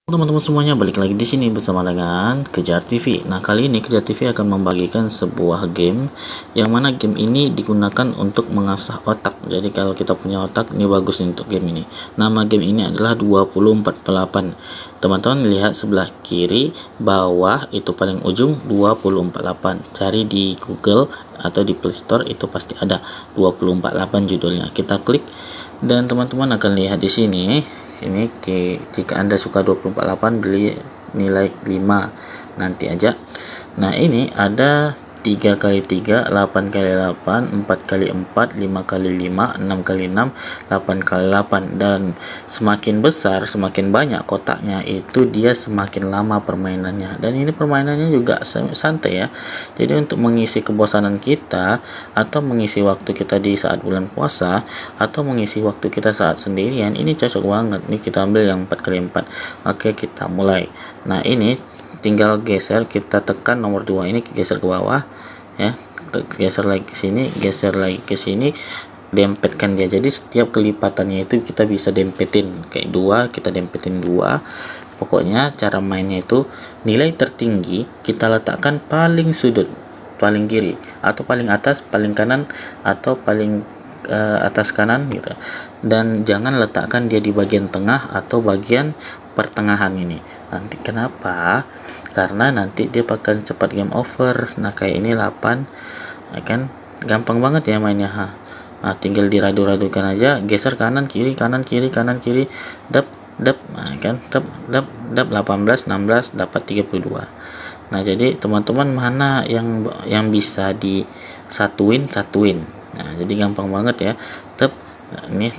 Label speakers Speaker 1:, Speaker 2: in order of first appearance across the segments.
Speaker 1: Teman-teman semuanya, balik lagi di sini bersama dengan Kejar TV. Nah, kali ini Kejar TV akan membagikan sebuah game yang mana game ini digunakan untuk mengasah otak. Jadi kalau kita punya otak, ini bagus untuk game ini. Nama game ini adalah 2048. Teman-teman lihat sebelah kiri bawah itu paling ujung 2048. Cari di Google atau di Play Store, itu pasti ada 2048 judulnya. Kita klik dan teman-teman akan lihat di sini. Ini jika Anda suka 248, beli nilai 5 nanti aja. Nah, ini ada 3x3, 8x8, 4x4, 5x5, 6x6, 8x8, dan semakin besar semakin banyak kotaknya, itu dia semakin lama permainannya. Dan ini permainannya juga santai ya. Jadi untuk mengisi kebosanan kita, atau mengisi waktu kita di saat bulan puasa, atau mengisi waktu kita saat sendirian, ini cocok banget. Ini kita ambil yang 4x4. Oke, kita mulai. Nah, ini tinggal geser, kita tekan nomor 2 ini, geser ke bawah ya, geser lagi ke sini, geser lagi ke sini, dempetkan dia. Jadi setiap kelipatannya itu kita bisa dempetin, kayak 2 kita dempetin 2. Pokoknya cara mainnya itu nilai tertinggi kita letakkan paling sudut, paling kiri atau paling atas, paling kanan atau paling atas kanan gitu, dan jangan letakkan dia di bagian tengah atau bagian pertengahan ini. Nanti kenapa? Karena nanti dia bakal cepat game over. Nah, kayak ini 8 ya kan, gampang banget ya mainnya. Nah, tinggal diradu-radukan aja, geser kanan kiri kanan kiri kanan kiri, dap dap, nah, kan, dap dap 18 16 dapat 32. Nah, jadi teman-teman mana yang bisa disatuin. Nah, jadi gampang banget ya. Ini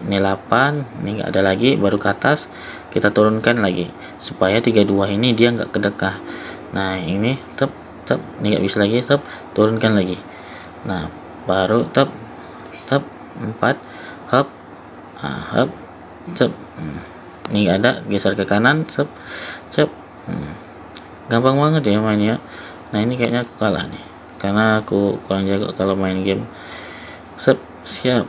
Speaker 1: 8, ini nggak ada lagi, baru ke atas kita turunkan lagi supaya 32 ini dia nggak kedekah. Nah, ini ini nggak bisa lagi, turunkan lagi. Nah, baru 4 hop, hop, ini nggak ada, geser ke kanan, gampang banget ya mainnya. Nah, ini kayaknya aku kalah nih karena aku kurang jago kalau main game. Siap.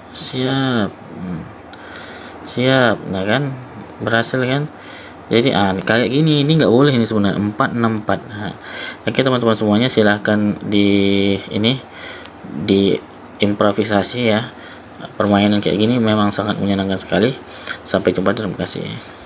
Speaker 1: Nah kan, berhasil kan. Jadi kayak gini, ini nggak boleh ini sebenarnya 464. Oke teman-teman semuanya, silahkan di improvisasi ya. Permainan kayak gini memang sangat menyenangkan sekali. Sampai jumpa, terima kasih.